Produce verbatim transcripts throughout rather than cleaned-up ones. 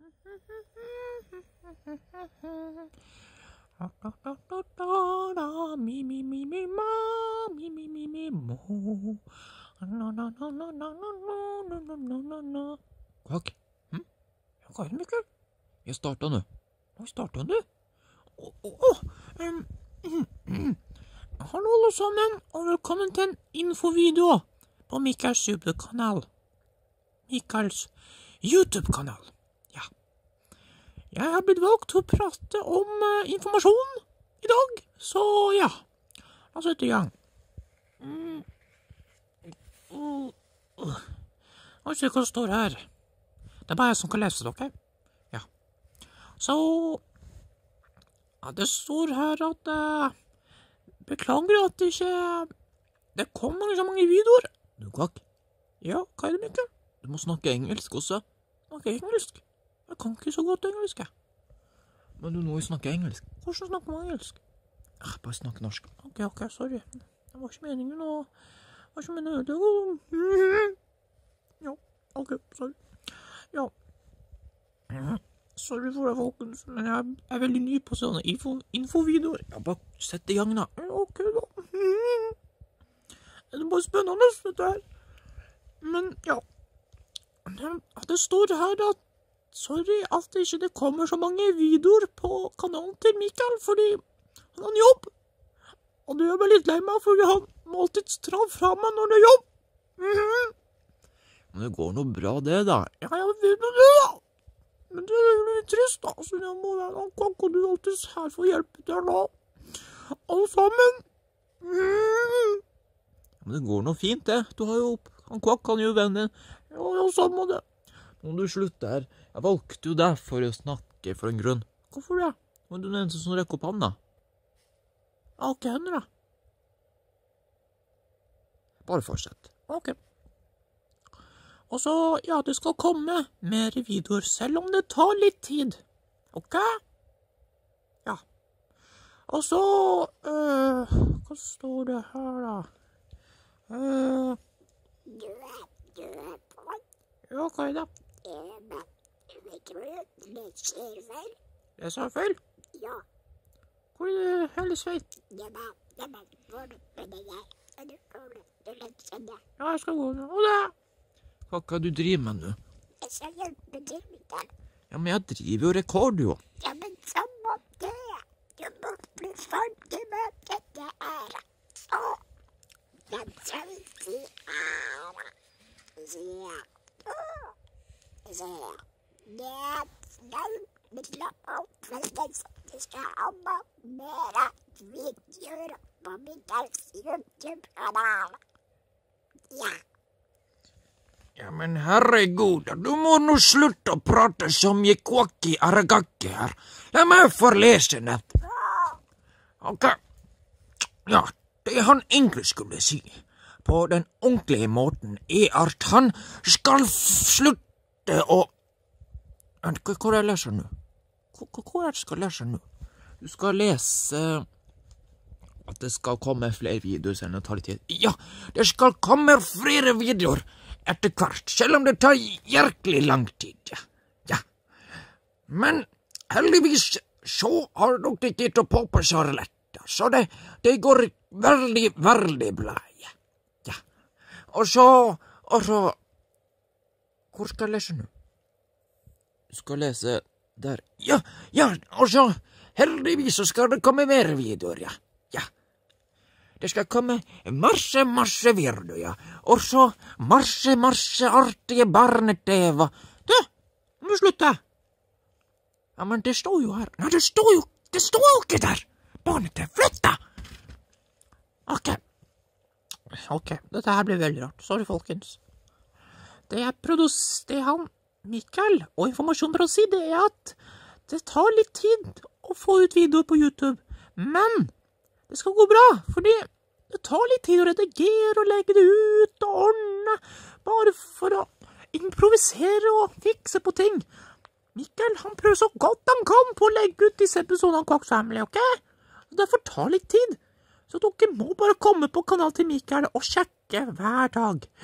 Mi, mi, mi, mi, ma, mi, mi, mi, mi, mo. Na, na, na, na, na, na, na, na, na, na, na. Kvakk. Hm? Hva er det, Mikkel? Jeg startet nå. Hva startet du? Åh, åh, åh. Um, mm, mm. Hallo alle sammen, og velkommen til en infovideo på Mikkels YouTube-kanal. Mikkels YouTube-kanal. Ja. Jeg har blitt valgt til å prate om uh, informasjon i dag, så ja. La oss sette i gang. Mm. Uh, uh. La oss se hva det står her. Det er bare jeg som kan lese det, ok? Ja. Så, ja, det står her at, uh, beklager at det ikke, det kommer så mange videoer. Du, Kvakk? Ja, hva er det, Mikkel? Du må snakke engelsk også. Snakke engelsk? Jeg kan ikke så godt engelsk, jeg. Men du må jo snakke engelsk. Hvordan snakker man engelsk? Ah, bare snakke norsk. Ok, ok, sorry. Det var ikke meningen å... Det var ikke meningen å... Ja, ok, sorry. Ja. Sorry for det, folkens, men jeg er veldig ny på sånne info, infovideoer. Jeg bare setter i gang da. Ok da. Det er bare spennende, dette her. Men, ja. Det står her at sorry at det ikke det kommer så mange videoer på kanalen til Mikkel, fordi han har en jobb. Og det gjør meg litt lei meg, fordi han må alltid dra fra meg når det er jobb. Mm-hmm. Men det går noe bra det da. Ja, jeg vet det da. Men det er jo litt trist da, så jeg må være en Kvakk, og du er alltid her for å hjelpe deg da. Alle sammen. Mm. Men det går noe fint det. Du har jo, han Kvakk kan jo vennen. Ja, ja, samme det. Nå må du slutte her. Jeg valgte jo deg for å snakke for en grunn. Hvorfor det? Var du den eneste som rekker opp hånda? Ja, ok, henne da. Bare fortsett. Ok. Og så, ja, det skal komme mer videoer, selv om det tar litt tid. Ok? Ja. Og så, øh, hva står det her da? Øh, ja, hva er det? Jeg sa feil? Ja. Hvor er det hele feil? Ja, jeg skal gå nå. Og det! Hva er det du driver med nå? Jeg skal hjelpe til, Mikkel. Ja, men jeg driver jo rekord, jo. Ja, men samme det. Du må bli ferdig med dette her. Så, den skal vi si her. Ja. Så, det skal vi slappe opp for det. Det skal komme mer videoer på Mikkels YouTube-kanal. Ja. Ja, men herregud, du må nå slutte å prate som i Kvakki Aragakki her. La meg få lese nett. Ok. Ja, det han egentlig skulle si, på den ordentlige måten, er at han skal slutte å... Hva er det jeg leser nå? Hva er det jeg skal lese nå? Du skal lese... at det skal komme flere videoer, selv om det tar litt tid. Ja, det skal komme flere videoer etter hvert, selv om det tar virkelig lang tid, ja. Ja. Men heldigvis så har dere ikke gitt opp på så lett, så det, det går veldig, veldig bra, ja. Ja. Og så, og så, hvor skal jeg lese nå? Du skal lese der, ja, ja, og så, heldigvis så skal det komme mer videoer, ja. Ja. Det skal komme masse, masse videoer, ja. Og så masse, masse artige barne-tv. Du, må du slutte? Ja, men det står jo her. Nei, det står jo, det står jo ikke der. Barne-tv, flytt da! Ok. Ok, dette her blir veldig rart. Sorry, folkens. Det jeg produs... Det han, Mikkel, og informasjon for å si, det er at det tar litt tid å få ut videoer på YouTube. Men... det skal gå bra, fordi det tar litt tid å redigere og legge det ut og ordne, bare for å improvisere og fikse på ting. Mikkel, han prøver så godt han kan på å legge ut disse episodene av Kvakk Family, ok? Så derfor tar litt tid. Så dere må bare komme på kanalen til Mikkel og sjekke hver dag.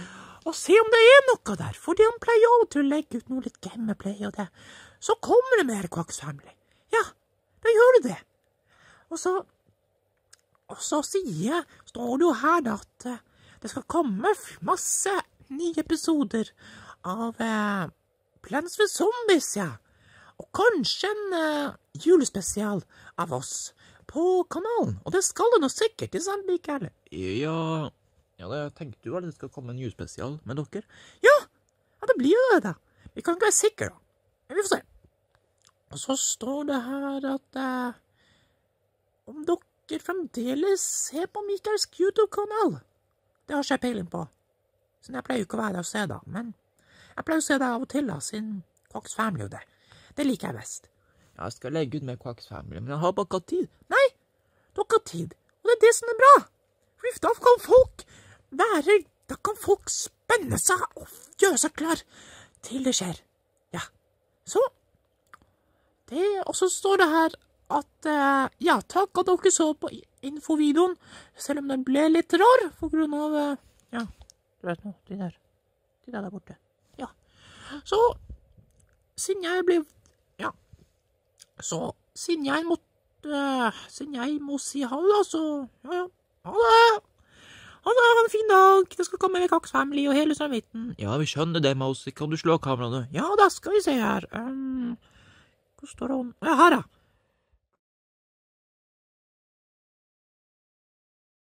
og se om det er noe der, for de pleier av og til å legge ut noe litt gameplay og det. Så kommer det mer Quacks Family. Ja, da gjør det det. Og så, og så sier, står det jo her da at uh, det skal komme masse nye episoder av uh, Plants vs. Zombies, ja. Og kanskje en uh, julespesial av oss på kanalen. Og det skal det nå sikkert, det er sant, Mikael? Ja, ja, det tenkte du at det skal komme en julespesial med dere? Ja, ja, det blir jo det da. Vi kan ikke være sikre da. Men vi får se. Og så står det her at uh, om dere fremdeles ser på Mikaels YouTube-kanal. Det har ikke jeg peiling på. Så jeg pleier jo ikke å være der og se da, men jeg pleier å se det av og til da, siden Quacks Family og det. Det liker jeg best. Ja, jeg skal legge ut med Quacks Family, men jeg har bare ikke hatt tid. Nei, du har ikke hatt tid, og det er det som er bra. For da kan folk være, da kan folk spenne seg og gjøre seg klar til det skjer. Ja, så, det, og så står det her at, uh, ja, takk at dere så på infovideoen, selv om den ble litt rar, for grunn av, uh, ja, du vet nå, de der, de der der borte. Ja, så, siden jeg ble, ja, så, siden jeg måtte, uh, siden jeg må si ha det, så, ja, ja, ha det! Ha det, ha en fin dag, det skal komme med Quacks Family og hele samvitten. Ja, vi skjønner det, Mouse, kan du slå kameraet? Ja, da skal vi se her, um, hvor står det om? Ja, her da.